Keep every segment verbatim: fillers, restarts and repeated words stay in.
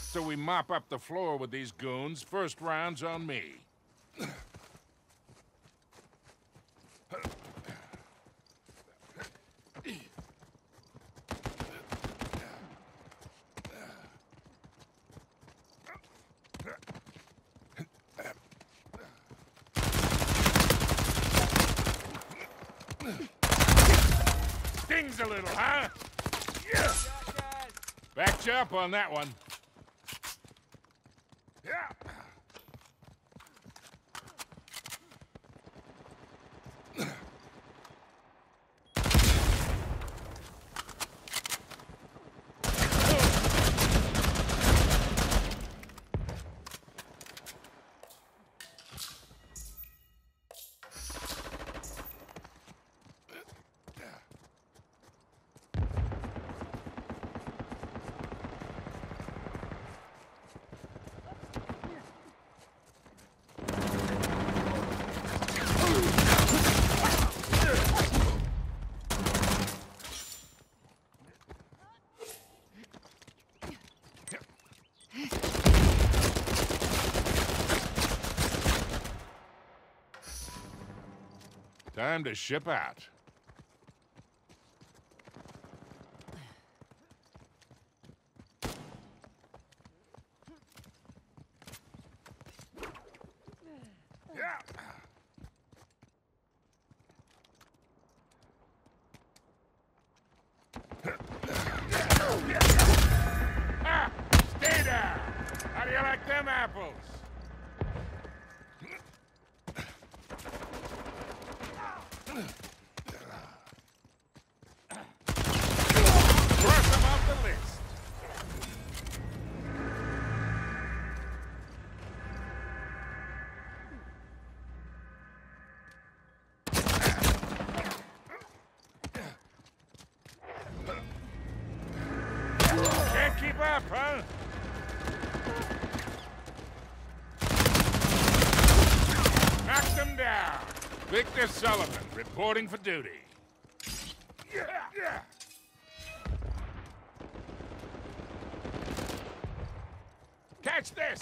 So we mop up the floor with these goons. First round's on me. Stings a little, huh? Yeah. Backed you up on that one. Yeah. Time to ship out. Yeah. Ah, stay down. How do you like them apples? Cross them off the list. Can't keep up, huh? Knock them down. Victor Sullivan, reporting for duty. Yeah, yeah. Catch this!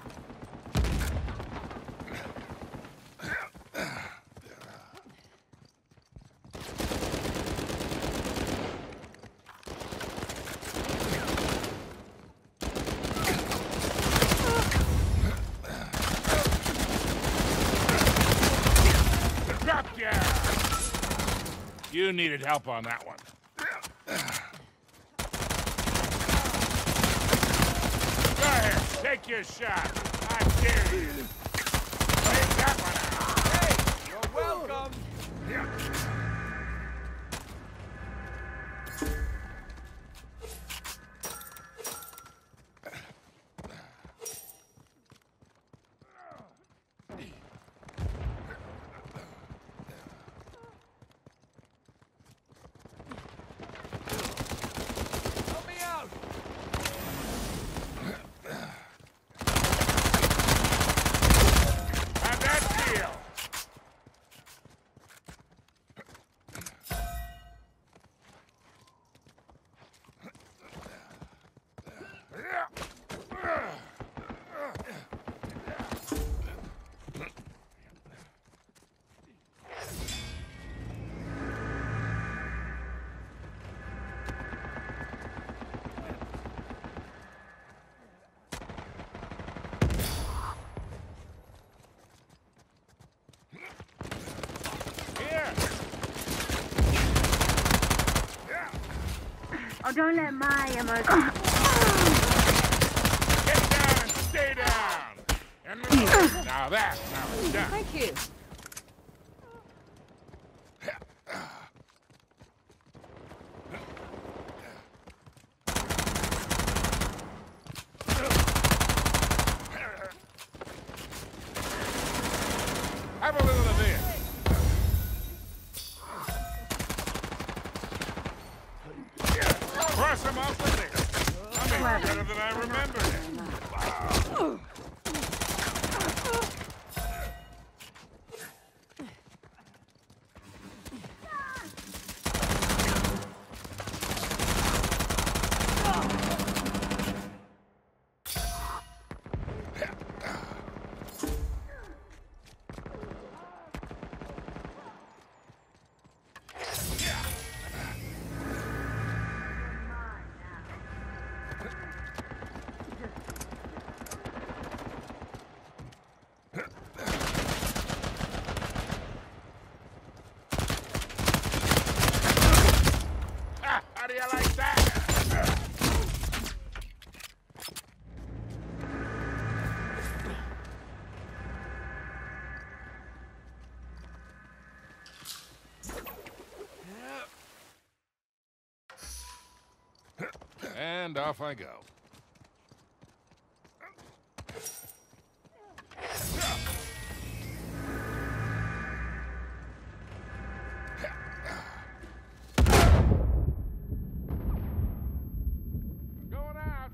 Drop ya! You needed help on that one. Go ahead, take your shot. I dare you. Take that one out. Hey, you're welcome. Yeah. Help me out. How'd that feel? Here. Oh, don't let my ammo. Get down and stay down. And now that, now it's done. Thank you. Have a little of this. Cross him off the list. I mean, better than I remembered it. And off I go. Going out.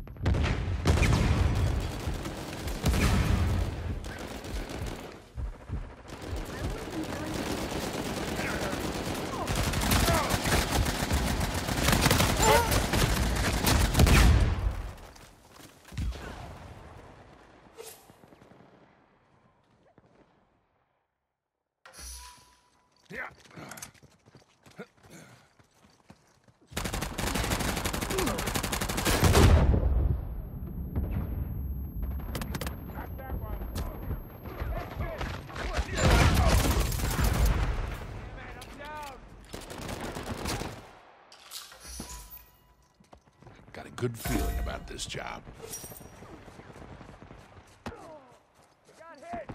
Yeah. Got that one. Man, I'm down. Got a good feeling about this job. Got hit.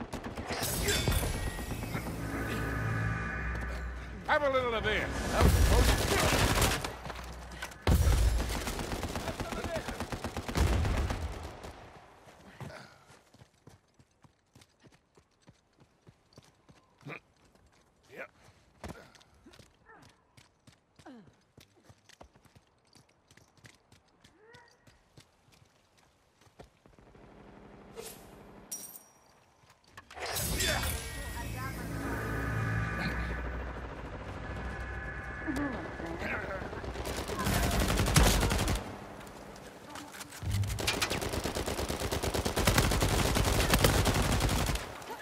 Have a little of this. That was supposed to be. Have some of this. Yep.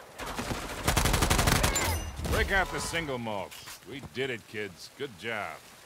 Break out the single malts. We did it, kids. Good job.